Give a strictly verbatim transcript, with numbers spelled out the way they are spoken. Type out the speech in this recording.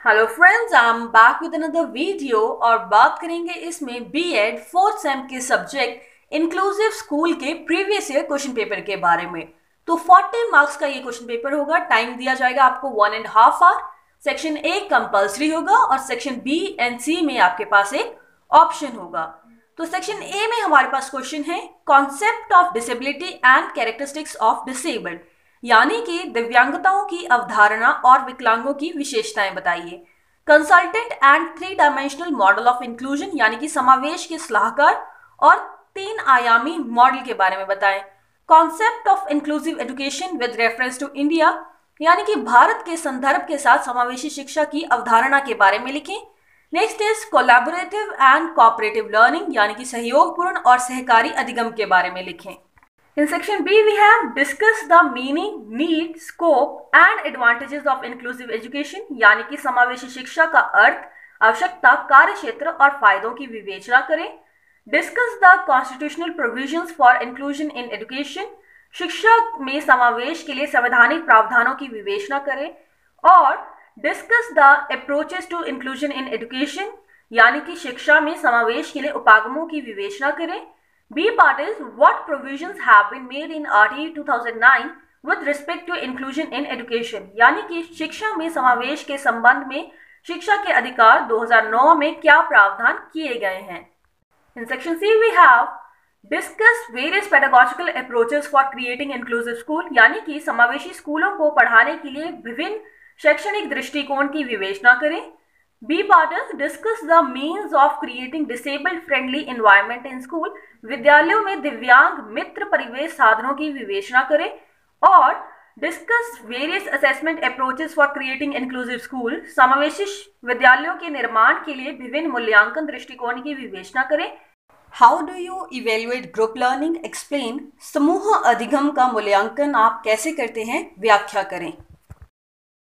Hello friends, I am back with another video और बात करेंगे इसमें बीएड फोर्थ सेम के सब्जेक्ट इंक्लूसिव स्कूल के प्रीवियस ईयर क्वेश्चन पेपर के बारे में। तो चालीस मार्क्स का ये क्वेश्चन पेपर होगा। टाइम दिया जाएगा आपको one and half hour. Section A compulsory होगा और सेक्शन बी एंड सी में आपके पास एक ऑप्शन होगा। तो सेक्शन ए में हमारे पास क्वेश्चन है concept of disability and characteristics of disabled, यानी कि दिव्यांगताओं की अवधारणा और विकलांगों की विशेषताएं बताइए। Consultant and three dimensional model of inclusion, यानी कि समावेश के सलाहकार और तीन आयामी मॉडल के बारे में बताएं। Concept of inclusive education with reference to India, यानी कि भारत के संदर्भ के साथ समावेशी शिक्षा की अवधारणा के बारे में लिखें। Next is collaborative and cooperative learning, यानी कि सहयोगपूर्ण और सहकारी अधिगम के बारे में लिखें। In section B, we have discussed the meaning, need, scope and advantages of inclusive education, यानी कि समावेशी शिक्षा का अर्थ, आवश्यकता, कार्यक्षेत्र और फायदों की विवेचना करें। Discuss the constitutional provisions for inclusion in education, शिक्षा में समावेश के लिए संवैधानिक प्रावधानों की विवेचना करें। और Discuss the approaches to inclusion in education, यानी कि शिक्षा में समावेश के लिए उपागमों की विवेचना करें। B part is what provisions have been made in R T two thousand nine with respect to inclusion in education, यानी कि शिक्षा में समावेश के संबंध में शिक्षा के अधिकार दो हज़ार नौ में क्या प्रावधान किए गए हैं। In section C we have discuss various pedagogical approaches for creating inclusive school, यानी कि समावेशी स्कूलों को पढ़ाने के लिए विभिन्न शैक्षणिक दृष्टिकोण की विवेचना करें। B part is discuss the means of creating disabled friendly environment in school, विद्यालयों में दिव्यांग मित्र परिवेश साधनों की विवेचना करें। और discuss various assessment approaches for creating inclusive school, समावेशी विद्यालयों के निर्माण के लिए विभिन्न मूल्यांकन दृष्टिकोण की विवेचना करें। How do you evaluate group learning, explain, समूह अधिगम का मूल्यांकन आप कैसे करते हैं, व्याख्या करें।